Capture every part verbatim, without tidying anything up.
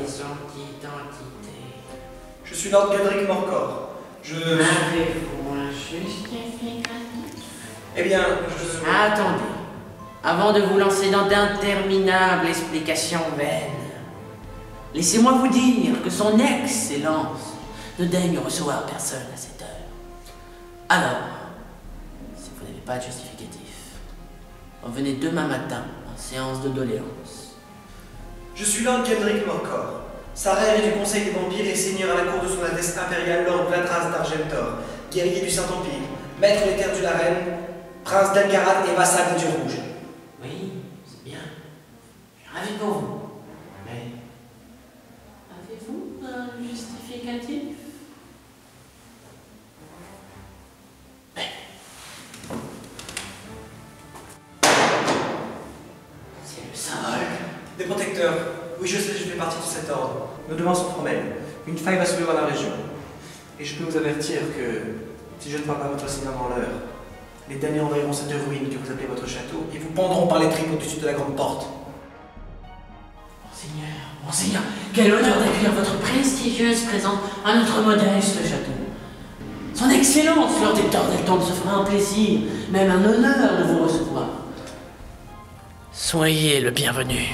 présente identité. Je suis Lord Godric Morcor. Je... Avez-vous un justificatif? Eh bien, je... Attendez. Avant de vous lancer dans d'interminables explications vaines, laissez-moi vous dire que son excellence ne daigne recevoir personne à cette heure. Alors, si vous n'avez pas de justificatif, revenez demain matin en séance de doléance. Je suis Lord Godric Morcor, Sarère du Conseil des Vampires et seigneur à la cour de son Altesse impériale Lord Vladras d'Argentor, guerrier du Saint-Empire, maître des terres du Larène, prince d'Elgarad et vassal de Dieu Rouge. Oui, c'est bien. Je suis ravi pour vous. Mais avez-vous un justificatif? C'est le symbole. Des protecteurs. Oui, je sais, je fais partie de cet ordre. Nos demandes sont formelles. Une faille va s'ouvrir dans la région. Et je peux vous avertir que, si je ne parle pas votre seigneur dans l'heure, les damnés envahiront cette ruine que vous appelez votre château et vous pendront par les tripes au-dessus de la grande porte. Monseigneur, Monseigneur, quel honneur d'accueillir votre prestigieuse présence à notre modeste château. Son Excellence, Lord Hector Delton, se fera un plaisir, même un honneur de vous recevoir. Soyez le bienvenu.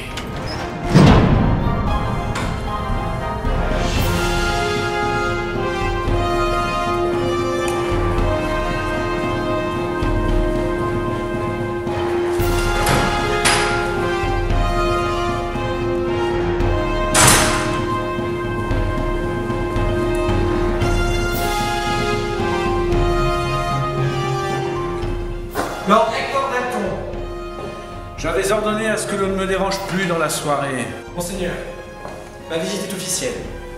Lord Hector Delton, j'avais ordonné à ce que l'on ne me dérange plus dans la soirée. Monseigneur, ma visite est officielle.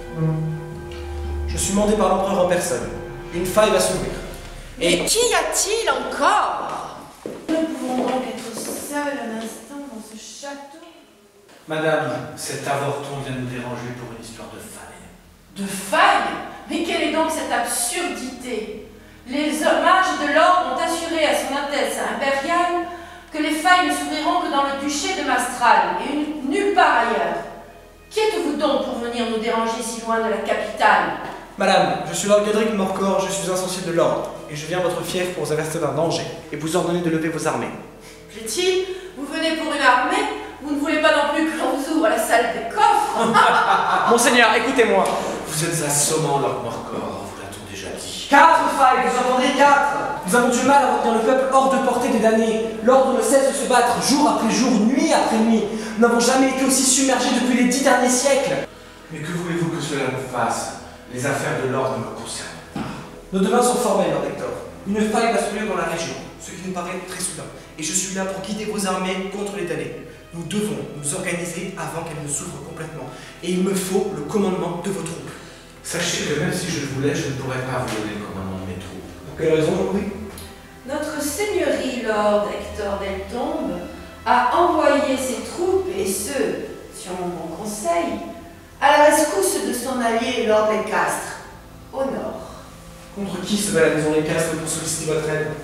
Je suis mandé par l'empereur en personne. Une faille va s'ouvrir. Et qu'y a-t-il encore? Nous pouvons donc être seuls un instant dans ce château. Madame, cet avorton vient nous déranger pour une histoire de faille. De faille? Mais quelle est donc cette absurdité? Les hommages de l'ordre ont assuré à son Altesse impériale que les failles ne s'ouvriront que dans le duché de Mastral et une, nulle part ailleurs. Qui êtes-vous donc pour venir nous déranger si loin de la capitale? Madame, je suis Lord Godric Morcor, je suis un sensible de l'ordre, et je viens à votre fief pour vous avertir d'un danger, et vous ordonner de lever vos armées. Plaît-il, vous venez pour une armée? Vous ne voulez pas non plus que l'on vous ouvre la salle des coffres? Monseigneur, écoutez-moi. Vous êtes assommant, Lord Morcor, vous l'a-t-on déjà dit. Quatre failles, vous entendez, quatre. Nous avons du mal à retenir le peuple hors de portée des damnés. L'ordre ne cesse de se battre jour après jour, nuit après nuit. Nous n'avons jamais été aussi submergés depuis les dix derniers siècles. Mais que voulez-vous que cela nous fasse? Les affaires de l'ordre ne me concernent pas. Nos demandes sont formelles, Lord Hector. Une faille va s'ouvrir dans la région, ce qui nous paraît très soudain. Et je suis là pour guider vos armées contre les damnés. Nous devons nous organiser avant qu'elles ne s'ouvrent complètement. Et il me faut le commandement de vos troupes. Sachez que même si je le voulais, je ne pourrais pas vous donner le commandement de mes troupes. Pour quelle raison, oui? Notre seigneurie, Lord Hector Deltombe, a envoyé ses troupes, et ceux, sur mon conseil, à la rescousse de son allié, Lord Leicastre, au nord. Contre qui se bat la maison Leicastre pour solliciter votre aide?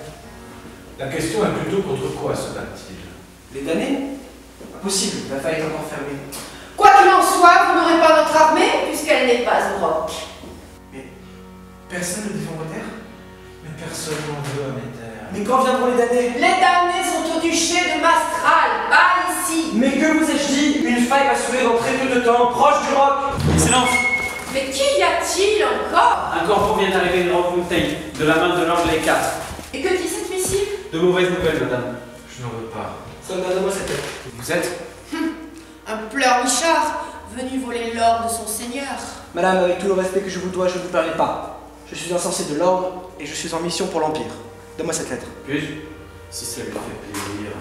La question est plutôt contre quoi se battent-ils? Les damnés? Impossible, la faille est encore fermée. Quoi qu'il en soit, vous n'aurez pas notre armée, puisqu'elle n'est pas au roc. Mais personne ne défend vos terres? Mais personne n'en veut à mes terres. Mais quand viendront les damnés? Les damnés sont au duché de Mastral, pas ici. Mais que vous ai-je dit? Une faille va s'ouvrir dans très peu de temps, proche du roc. Excellence! Mais qu'y a-t-il encore? Un corbeau vient d'arriver de Rockwood-Tail, de la main de Lord Leicastre. Et que dit cette missive? De mauvaises nouvelles, madame. Je n'en veux pas. Soldat de moi cette tête. Vous êtes? Un pleurnichard, venu voler l'or de son seigneur. Madame, avec tout le respect que je vous dois, je ne vous permets pas. Je suis insensé de l'ordre et je suis en mission pour l'Empire. Donne-moi cette lettre. Puis-je? Si ça lui fait plaisir.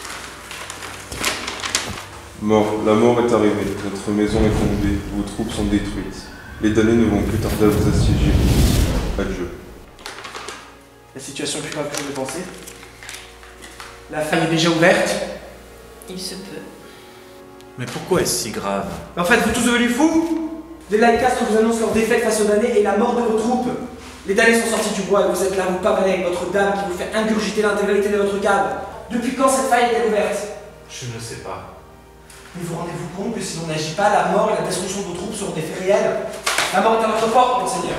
Mort, la mort est arrivée, notre maison est tombée, vos troupes sont détruites. Les damnés ne vont plus tarder à vous assiéger. Adieu. La situation est plus grave que je le pensais. La faille est déjà ouverte. Il se peut. Mais pourquoi est-ce si grave? Mais en fait, vous tous devenus fous? Les Leicastres vous annoncent leur défaite face aux damnés et la mort de vos troupes. Les damnés sont sortis du bois et vous êtes là, vous pavanez avec votre dame qui vous fait ingurgiter l'intégralité de votre cave. Depuis quand cette faille est-elle ouverte? Je ne sais pas. Mais vous rendez-vous compte que si l'on n'agit pas, la mort et la destruction de vos troupes sont des faits réels. La mort est à notre porte, monseigneur.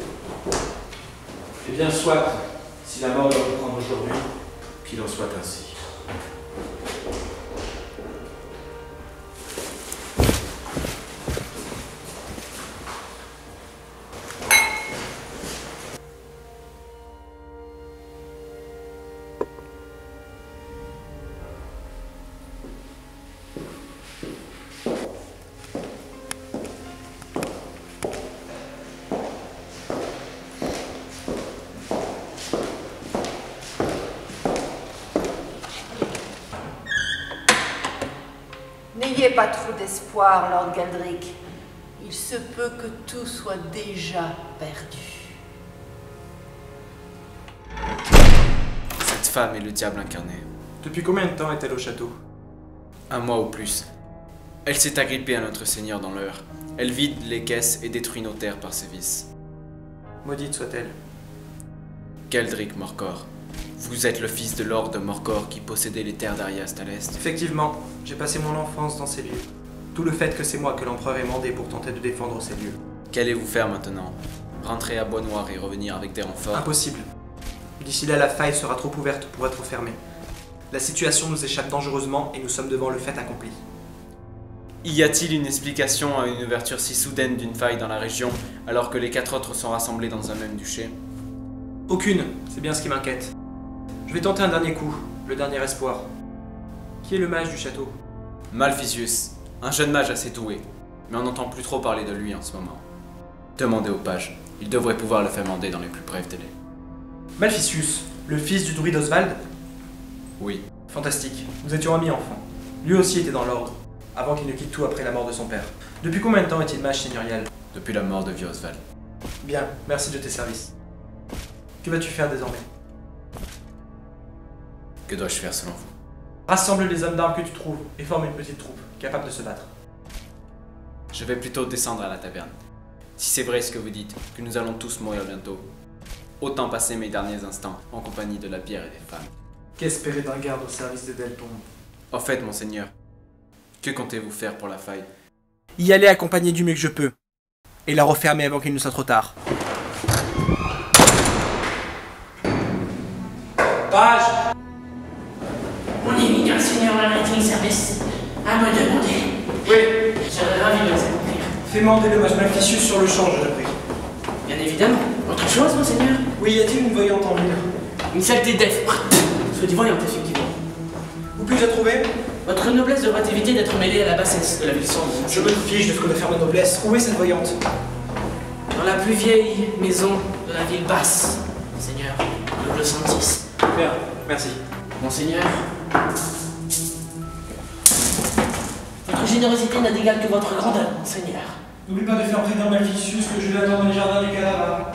Eh bien, soit. Si la mort doit vous prendre aujourd'hui, qu'il en soit ainsi. N'ayez pas trop d'espoir, Lord Galdric. Il se peut que tout soit déjà perdu. Cette femme est le diable incarné. Depuis combien de temps est-elle au château? Un mois ou plus. Elle s'est agrippée à notre Seigneur dans l'heure. Elle vide les caisses et détruit nos terres par ses vices. Maudite soit-elle. Galdric Morcor, vous êtes le fils de Lord de Morcor qui possédait les terres d'Ariast à l'est. Effectivement, j'ai passé mon enfance dans ces lieux. Tout le fait que c'est moi que l'empereur ait mandé pour tenter de défendre ces lieux. Qu'allez-vous faire maintenant? Rentrer à Bois-Noir et revenir avec des renforts? Impossible. D'ici là, la faille sera trop ouverte pour être fermée. La situation nous échappe dangereusement et nous sommes devant le fait accompli. Y a-t-il une explication à une ouverture si soudaine d'une faille dans la région alors que les quatre autres sont rassemblés dans un même duché? Aucune, c'est bien ce qui m'inquiète. Je vais tenter un dernier coup, le dernier espoir. Qui est le mage du château? Malphysius, un jeune mage assez doué, mais on n'entend plus trop parler de lui en ce moment. Demandez au page, il devrait pouvoir le faire mander dans les plus brefs délais. Malphysius, le fils du druide Oswald? Oui. Fantastique, nous étions amis enfants. Lui aussi était dans l'ordre, avant qu'il ne quitte tout après la mort de son père. Depuis combien de temps est-il mage seigneurial? Depuis la mort de vieux Oswald. Bien, merci de tes services. Que vas-tu faire désormais? Que dois-je faire selon vous? Rassemble les hommes d'armes que tu trouves et forme une petite troupe, capable de se battre. Je vais plutôt descendre à la taverne. Si c'est vrai ce que vous dites, que nous allons tous mourir bientôt, autant passer mes derniers instants en compagnie de la bière et des femmes. Qu'espérer d'un garde au service de Deltombe? Au fait, monseigneur, que comptez-vous faire pour la faille? Y aller accompagné du mieux que je peux, et la refermer avant qu'il ne soit trop tard. Page! Mon éminent seigneur Valentine Service à me demander. Oui. Je serais ravi de vous accomplir. Fais mander le mage Malphysius sur le champ, je te prie. Bien évidemment. Autre chose, monseigneur? Oui, y a-t-il une voyante en ville? Une saleté d'elfe. Soit du voyante, effectivement. Où puis-je la trouver? Votre noblesse devrait éviter d'être mêlée à la bassesse de la ville sombre. Je me fiche de ce que doit faire ma noblesse. Où est cette voyante? Dans la plus vieille maison de la ville basse, monseigneur, double cent six. Bien, merci. Monseigneur, votre générosité n'a d'égal que votre grandeur, monseigneur. N'oublie pas de faire prévenir Malphysius que je l'attends dans les jardins du Cadavre.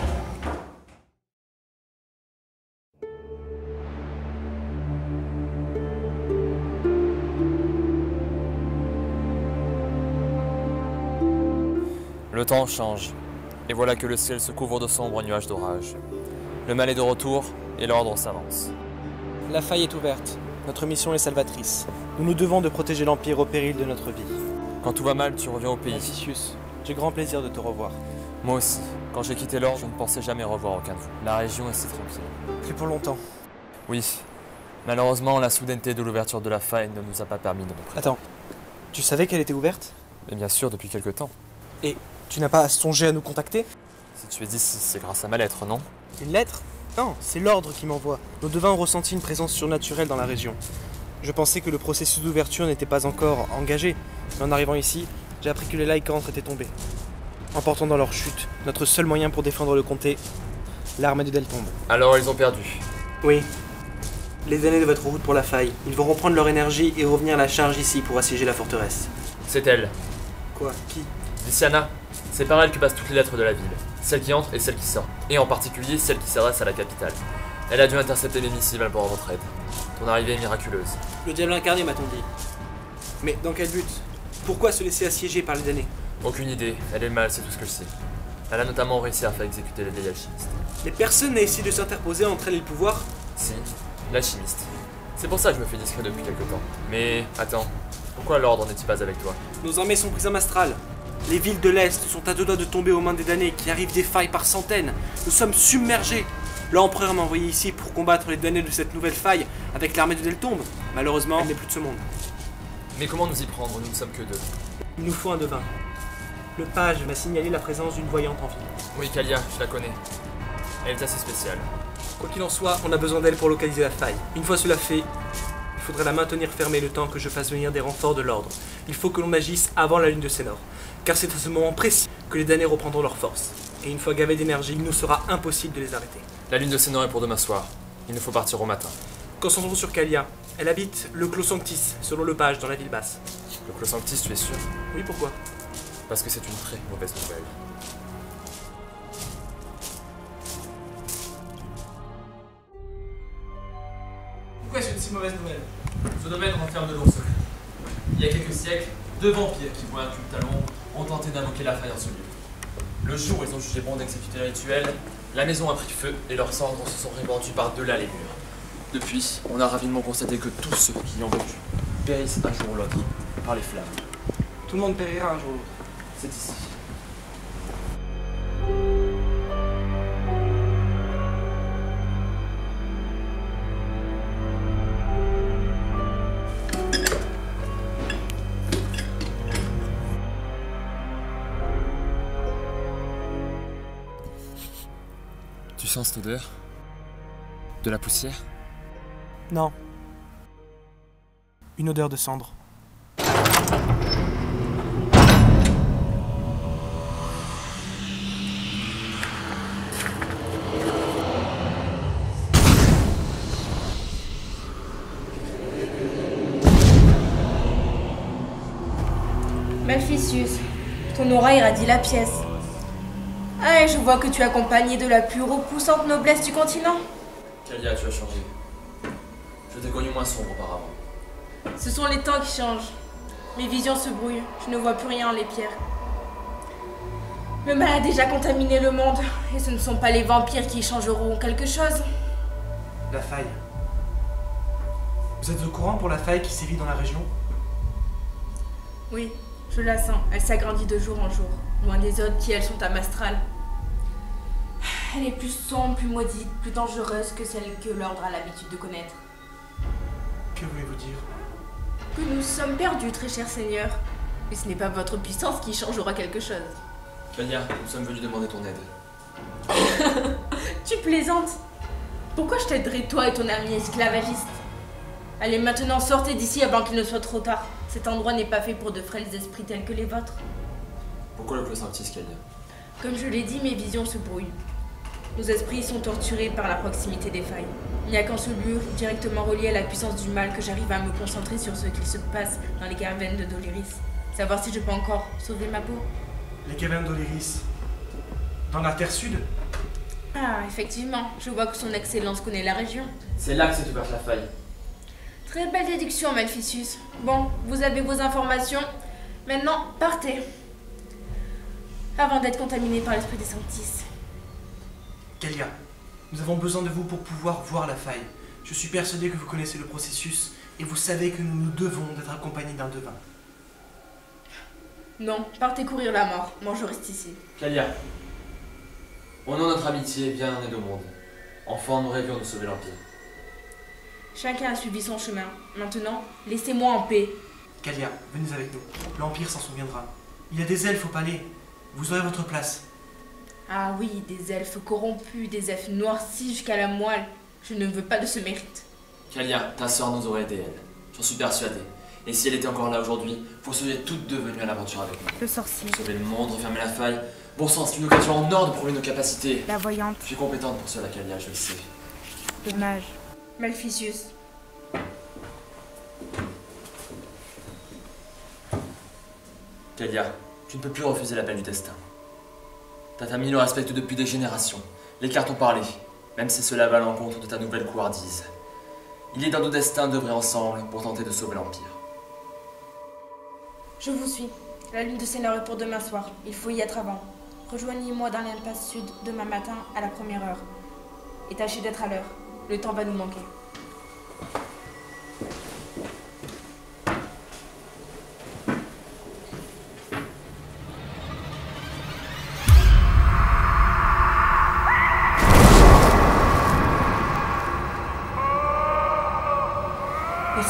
Le temps change, et voilà que le ciel se couvre de sombres nuages d'orage. Le mal est de retour, et l'ordre s'avance. La faille est ouverte. Notre mission est salvatrice. Nous nous devons de protéger l'Empire au péril de notre vie. Quand tout va mal, tu reviens au pays. Malphysius, j'ai grand plaisir de te revoir. Moi aussi. Quand j'ai quitté l'ordre, je ne pensais jamais revoir aucun de vous. La région est si tranquille. Plus pour longtemps. Oui. Malheureusement, la soudaineté de l'ouverture de la faille ne nous a pas permis de nous préparer. Attends, tu savais qu'elle était ouverte? Et bien sûr, depuis quelque temps. Et tu n'as pas songé à nous contacter? Si tu es ici, c'est grâce à ma lettre, non? Une lettre? Non, c'est l'ordre qui m'envoie. Nos devins ont ressenti une présence surnaturelle dans la région. Je pensais que le processus d'ouverture n'était pas encore engagé, mais en arrivant ici, j'ai appris que les Lycanthres étaient tombés, emportant dans leur chute notre seul moyen pour défendre le comté, l'armée de Deltombe. Alors ils ont perdu. Oui. Les années de votre route pour la faille. Ils vont reprendre leur énergie et revenir à la charge ici pour assiéger la forteresse. C'est elle. Quoi? Qui? Lysiana. C'est par elle que passent toutes les lettres de la ville. Celles qui entrent et celles qui sortent. Et en particulier celles qui s'adressent à la capitale. Elle a dû intercepter les missiles pour votre aide. Ton arrivée est miraculeuse. Le diable incarné, m'a-t-on dit. Mais dans quel but? Pourquoi se laisser assiéger par les damnés? Aucune idée. Elle est le mal, c'est tout ce que je sais. Elle a notamment réussi à faire exécuter les vieilles alchimistes. Mais personne n'a essayé de s'interposer entre elle et le pouvoir? Si, l'alchimiste. C'est pour ça que je me fais discret depuis quelque temps. Mais attends, pourquoi l'ordre n'est-il pas avec toi? Nos armées sont prises en astral. Les villes de l'Est sont à deux doigts de tomber aux mains des damnés qui arrivent des failles par centaines. Nous sommes submergés. L'empereur m'a envoyé ici pour combattre les damnés de cette nouvelle faille avec l'armée de Deltombe. Malheureusement, elle n'est plus de ce monde. Mais comment nous y prendre? Nous ne sommes que deux. Il nous faut un devin. Le page m'a signalé la présence d'une voyante en ville. Oui, Kalia, je la connais. Elle est assez spéciale. Quoi qu'il en soit, on a besoin d'elle pour localiser la faille. Une fois cela fait, il faudra la maintenir fermée le temps que je fasse venir des renforts de l'ordre. Il faut que l'on agisse avant la lune de Sénor, car c'est à ce moment précis que les damnés reprendront leur force. Et une fois gavés d'énergie, il nous sera impossible de les arrêter. La lune de Sénor est pour demain soir. Il nous faut partir au matin. Concentrons sur Kalia. Elle habite le Clos Sanctis, selon le page, dans la ville basse. Le Clos Sanctis, tu es sûr? Oui, pourquoi? Parce que c'est une très mauvaise nouvelle. Pourquoi c'est une si mauvaise nouvelle? Ce domaine renferme de lourds secrets. Il y a quelques siècles, deux vampires qui voient un culte à l'ombre ont tenté d'invoquer la faille en ce lieu. Le jour où ils ont jugé bon d'exécuter le rituel, la maison a pris feu et leurs cendres se sont répandues par-delà les murs. Depuis, on a rapidement constaté que tous ceux qui y ont vécu périssent un jour ou l'autre par les flammes. Tout le monde périra un jour ou l'autre. C'est ici. Tu sens cette odeur? De la poussière? Non. Une odeur de cendre. Malficius, ton aura irradie la pièce. Ah, et je vois que tu es accompagné de la plus repoussante noblesse du continent. Kalia, tu as changé. Je t'ai connu moins sombre auparavant. Ce sont les temps qui changent. Mes visions se brouillent, je ne vois plus rien en les pierres. Le mal a déjà contaminé le monde, et ce ne sont pas les vampires qui y changeront quelque chose. La faille. Vous êtes au courant pour la faille qui sévit dans la région? Oui, je la sens. Elle s'agrandit de jour en jour, loin des autres qui, elles, sont à Mastral. Elle est plus sombre, plus maudite, plus dangereuse que celle que l'ordre a l'habitude de connaître. Que voulez-vous dire? Que nous sommes perdus, très cher seigneur. Et ce n'est pas votre puissance qui changera quelque chose. Kalia, nous sommes venus demander ton aide. Tu plaisantes? Pourquoi je t'aiderais toi et ton ami esclavagiste? Allez maintenant, sortez d'ici avant qu'il ne soit trop tard. Cet endroit n'est pas fait pour de frêles esprits tels que les vôtres. Pourquoi le Clos Sanctis, Kalia? Comme je l'ai dit, mes visions se brouillent. Nos esprits sont torturés par la proximité des failles. Il n'y a qu'en ce lieu, directement relié à la puissance du mal, que j'arrive à me concentrer sur ce qu'il se passe dans les cavernes de Doliris. Savoir si je peux encore sauver ma peau. Les cavernes d'Oliris. Dans la terre sud? Ah, effectivement. Je vois que son excellence connaît la région. C'est là que s'est ouverte la faille. Très belle déduction, Malficius. Bon, vous avez vos informations. Maintenant, partez. Avant d'être contaminé par l'esprit des Sanctis. Kalia, nous avons besoin de vous pour pouvoir voir la faille. Je suis persuadé que vous connaissez le processus et vous savez que nous nous devons d'être accompagnés d'un devin. Non, partez courir la mort. Moi, je reste ici. Kalia, au nom de notre amitié, viens en aide au monde. Enfant, nous rêvions de sauver l'Empire. Chacun a suivi son chemin. Maintenant, laissez-moi en paix. Kalia, venez avec nous. L'Empire s'en souviendra. Il y a des elfes au palais. Vous aurez votre place. Ah oui, des elfes corrompus, des elfes noircis jusqu'à la moelle. Je ne veux pas de ce mérite. Kalia, ta sœur nous aurait aidé, elle. J'en suis persuadé. Et si elle était encore là aujourd'hui, vous seriez toutes devenues à l'aventure avec nous. Le sorcier. Sauver le monde, refermer la faille. Bon sang, c'est une occasion en or de prouver nos capacités. La voyante. Je suis compétente pour cela, Kalia, je le sais. Le mage. Malficius. Kalia, tu ne peux plus refuser l'appel du destin. Ta famille le respecte depuis des générations. Les cartes ont parlé, même si cela va à l'encontre de ta nouvelle couardise. Il est dans nos destins d'œuvrer ensemble pour tenter de sauver l'Empire. Je vous suis. La lune de Sénor est pour demain soir. Il faut y être avant. Rejoignez-moi dans l'impasse sud demain matin à la première heure. Et tâchez d'être à l'heure. Le temps va nous manquer.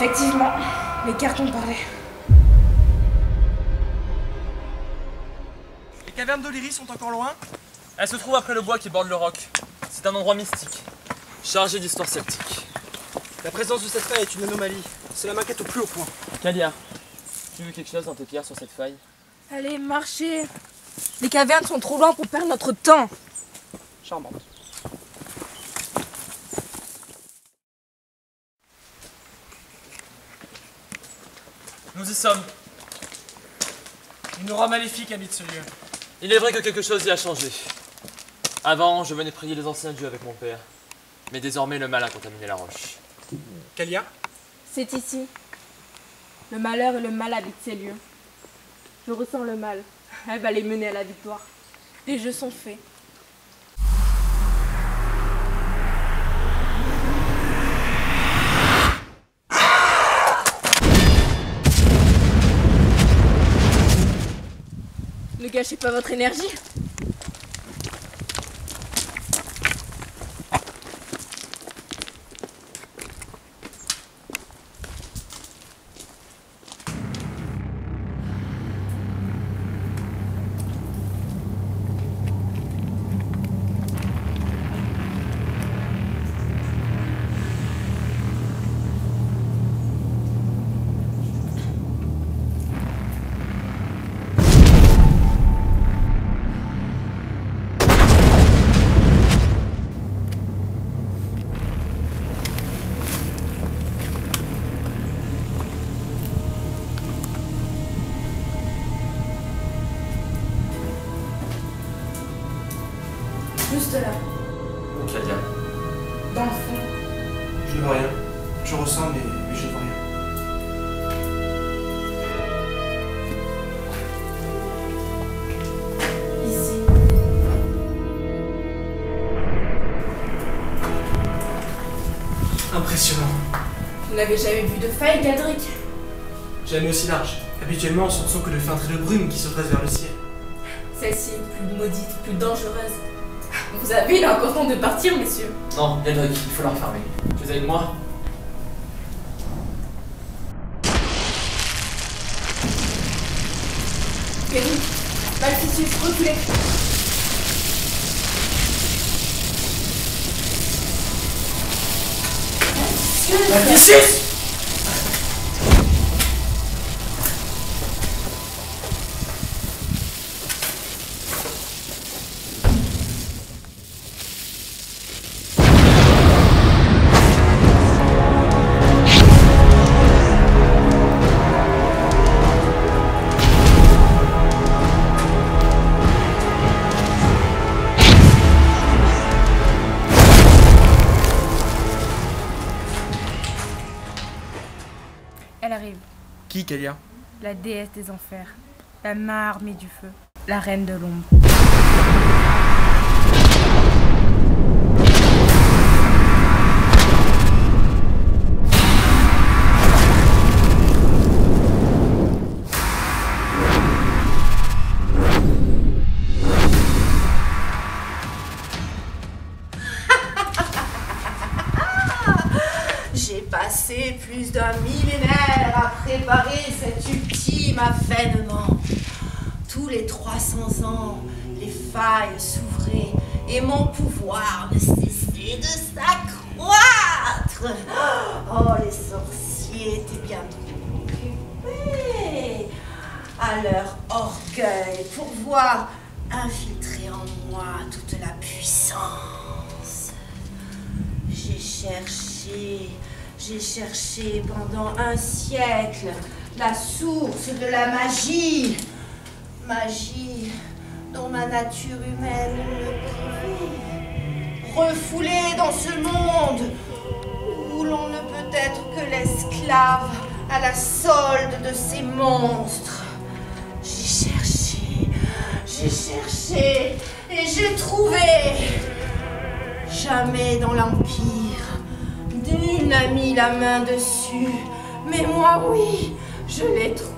Effectivement, les cartons parlaient. Les cavernes d'Oliris sont encore loin? Elle se trouve après le bois qui borde le roc. C'est un endroit mystique, chargé d'histoire celtique. La présence de cette faille est une anomalie. C'est la maquette au plus haut point. Kalia, tu veux quelque chose dans tes pierres sur cette faille? Allez, marchez. Les cavernes sont trop loin pour perdre notre temps. Charmante. Nous y sommes. Une aura maléfique habite ce lieu. Il est vrai que quelque chose y a changé. Avant, je venais prier les anciens dieux avec mon père. Mais désormais, le mal a contaminé la roche. Kalia? C'est ici. Le malheur et le mal habitent ces lieux. Je ressens le mal. Elle va les mener à la victoire. Les jeux sont faits. Ne gâchez pas votre énergie. Juste là, Où, Kalia? dans le fond. Je ne vois rien. Je ressens, mais, mais je ne vois rien. Ici. Impressionnant. Vous n'avez jamais vu de faille, Gadric? Jamais aussi large. Habituellement, ce ne sont que de fins traits de brume qui se dressent vers le ciel. Celle-ci est plus maudite, plus dangereuse. Vous avez, il est encore temps de partir, messieurs. Non, Yadric, il faut la refermer. Tu es avec moi? Gadric, Malphicius, reculez. Malphicius! Elle arrive, Qui, Kalia? la déesse des enfers, la main armée du feu, la reine de l'ombre. J'ai passé plus d'un millénaire à préparer cet ultime avènement. Tous les trois cents ans, les failles s'ouvraient et mon pouvoir ne cessait de s'accroître. Oh, les sorciers étaient bien trop occupés à leur orgueil pour voir infiltrer en moi toute la puissance. J'ai cherché, j'ai cherché pendant un siècle la source de la magie. Magie dont ma nature humaine me privait. Refoulée dans ce monde où l'on ne peut être que l'esclave à la solde de ces monstres. J'ai cherché, j'ai cherché et j'ai trouvé. Jamais dans l'Empire, nul n'a mis la main dessus, mais moi oui, je l'ai trouvé.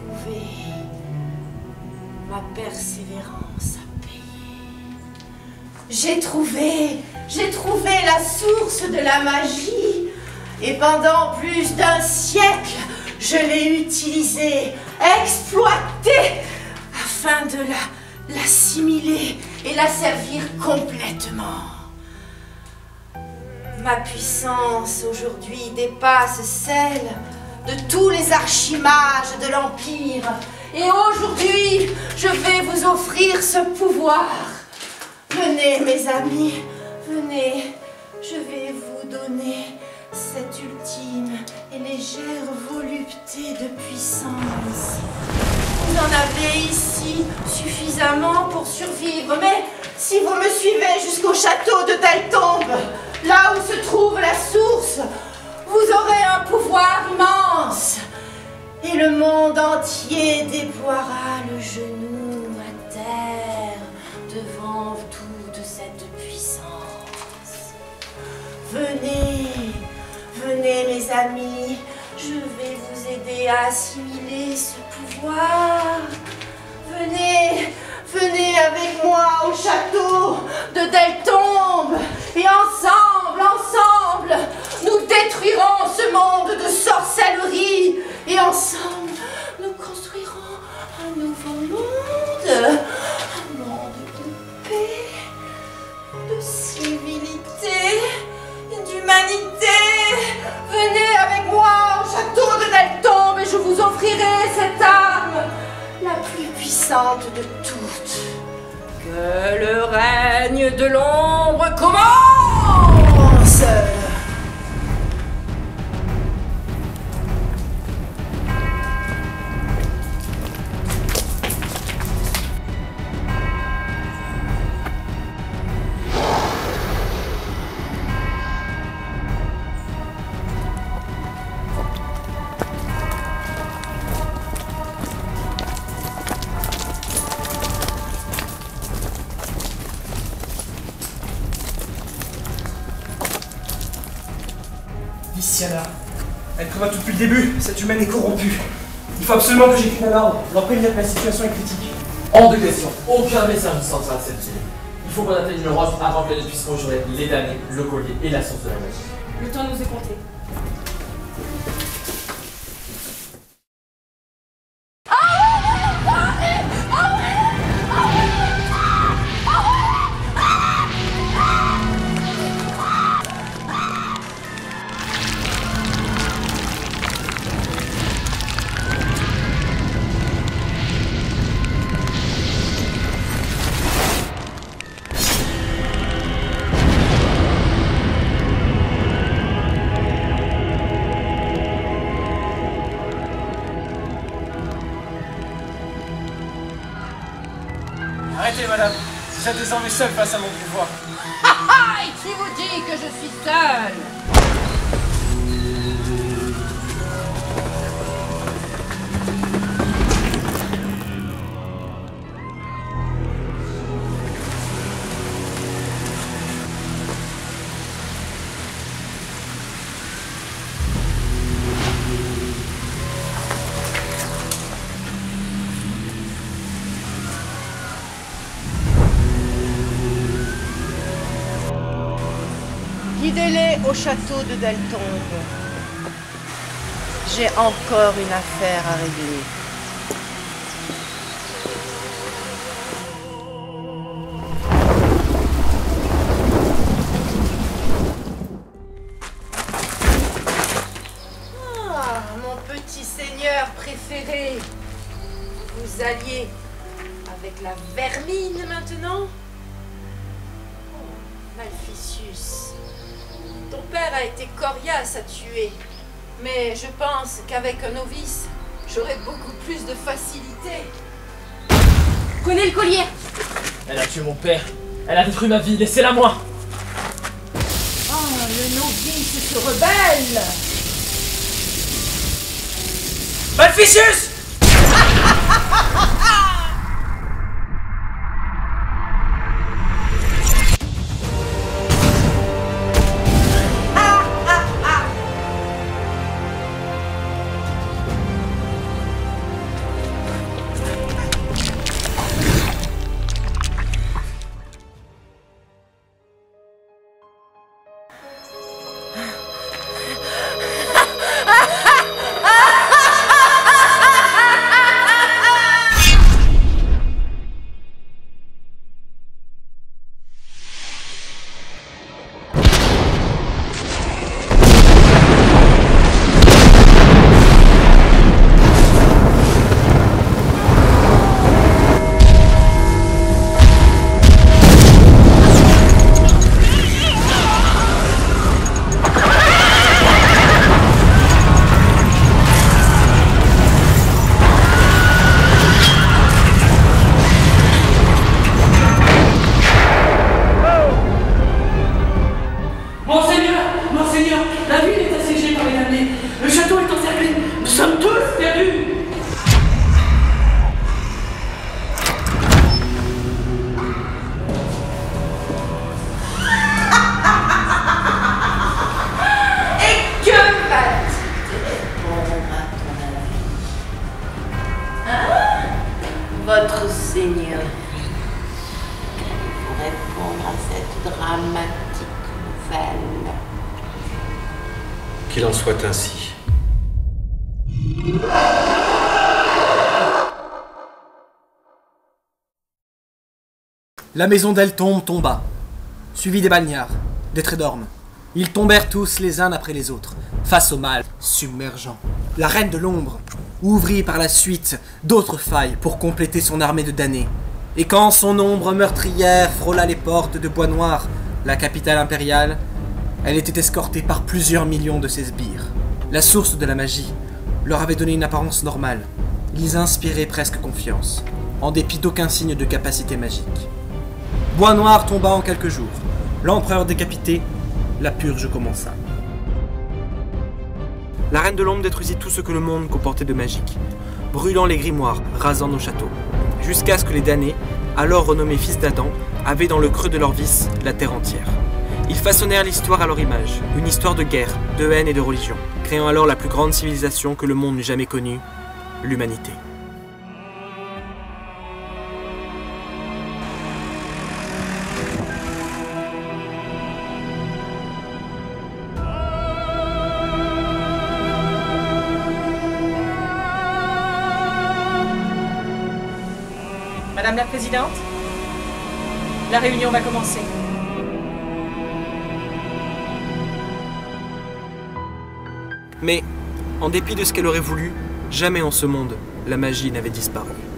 Ma persévérance a payé. J'ai trouvé, j'ai trouvé la source de la magie, Et pendant plus d'un siècle, je l'ai utilisée, exploitée, afin de la, l'assimiler et la servir complètement. Ma puissance aujourd'hui dépasse celle de tous les archimages de l'Empire. Et aujourd'hui, je vais vous offrir ce pouvoir. Venez, mes amis, venez. Je vais vous donner cette ultime et légère volupté de puissance. Vous en avez ici suffisamment pour survivre, mais si vous me suivez jusqu'au château de Deltombe, là où se trouve la source, vous aurez un pouvoir immense. Et le monde entier déploiera le genou à terre devant toute cette puissance. Venez, venez mes amis, je vais vous aider à assimiler ce pouvoir. Venez, venez avec moi au château de Deltombe et ensemble, ensemble, nous détruirons ce monde de sorcellerie et ensemble, nous construirons un nouveau monde, un monde de paix, de civilité, d'humanité. Venez avec moi au château de Deltombe et je vous offrirai cette arme, la plus puissante de toutes. Que le règne de l'ombre commence! Lysiana, elle combat tout depuis le début, cette humaine est corrompue. Il faut absolument que j'écrive un ordre, leur prévenir que la situation est critique. Hors de question, aucun message ne sera accepté. Il faut qu'on atteigne le roi avant qu'elle ne puisse conjurer les damnés, le collier et la source de la magie. Le temps nous est compté. Arrêtez, madame. Vous êtes désormais seule face à mon pouvoir. Ah, et qui vous dit que je suis seule? Guidez-les au château de Deltombe. J'ai encore une affaire à régler. Ah, mon petit seigneur préféré. Vous alliez avec la vermine maintenant? Oh, Malficius. Ton père a été coriace à tuer, mais je pense qu'avec un novice, j'aurai beaucoup plus de facilité. Prenez le collier! Elle a tué mon père. Elle a détruit ma vie. Laissez-la moi. Oh, le novice se rebelle! Malficius! Qu'il en soit ainsi. La maison d'Eltombe tomba, suivie des Bagnards, des Trédormes. Ils tombèrent tous les uns après les autres, face au mal submergent. La Reine de l'Ombre ouvrit par la suite d'autres failles pour compléter son armée de damnés. Et quand son ombre meurtrière frôla les portes de Bois-Noir, la capitale impériale, elle était escortée par plusieurs millions de ses sbires. La source de la magie leur avait donné une apparence normale. Ils inspiraient presque confiance, en dépit d'aucun signe de capacité magique. Bois-Noir tomba en quelques jours. L'empereur décapité, la purge commença. La Reine de l'Ombre détruisit tout ce que le monde comportait de magique, brûlant les grimoires, rasant nos châteaux, jusqu'à ce que les damnés, alors renommés fils d'Adam, avaient dans le creux de leur vis la terre entière. Ils façonnèrent l'histoire à leur image, une histoire de guerre, de haine et de religion, créant alors la plus grande civilisation que le monde n'eût jamais connue, l'humanité. Madame la Présidente, la réunion va commencer. Mais, en dépit de ce qu'elle aurait voulu, jamais en ce monde, la magie n'avait disparu.